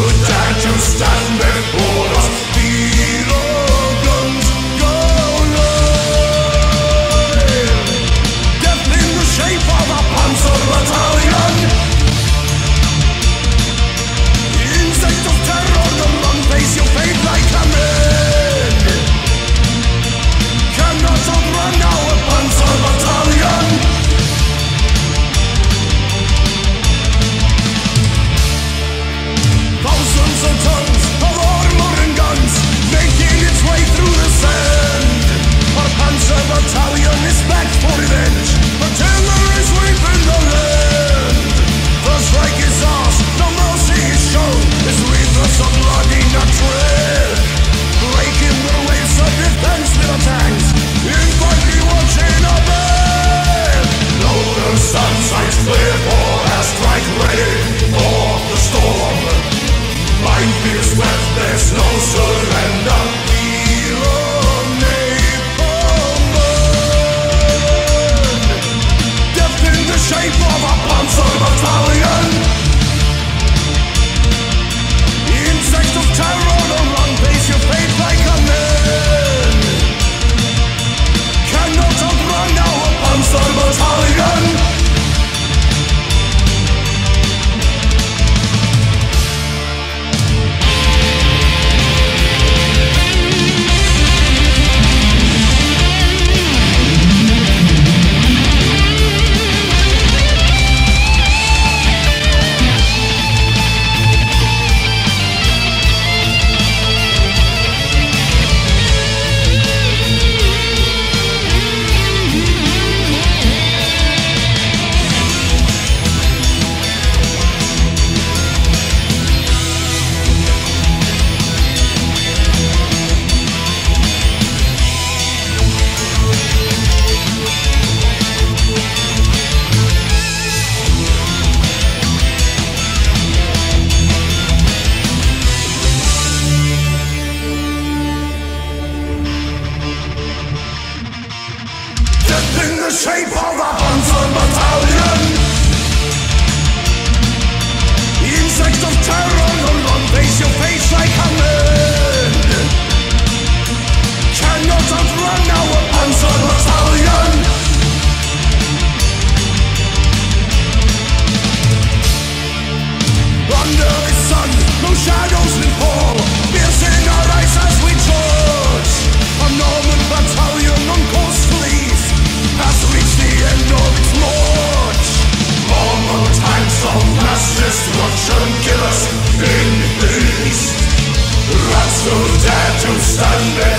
dare to stand before us? Feel our guns go live. Death in the shape of a Panzer battalion. Insect of terror, the run, face your fate like a man. Cannot outrun our Panzer battalion. Thousands of tons of armor and guns making its way through the sand. Our Panzer battalion is back for revenge. The terror is sweeping the land. The strike is ours, no mercy is shown. As rivers of blood in our trail, breaking the waves of defense with our tanks. Infantry watching our back. Loader sun sights clear for our strike, ready for the storm. Minefields left, there's no surrender. Feel our napalm burn. Death in the shape of a Panzer battalion. Insect of terror, the run, face your fate like a man. Cannot outrun our Panzer battalion. In the shape of a Panzer battalion. Insect of terror, the run, face your face like a man. Cannot outrun our Panzer battalion. Under the sun, no shadows will fall, piercing our eyes as we charge. A Norman battalion on course to leave has reached the end of its march. Normal tanks of mass destruction kill us in the east. Rats who dare to stand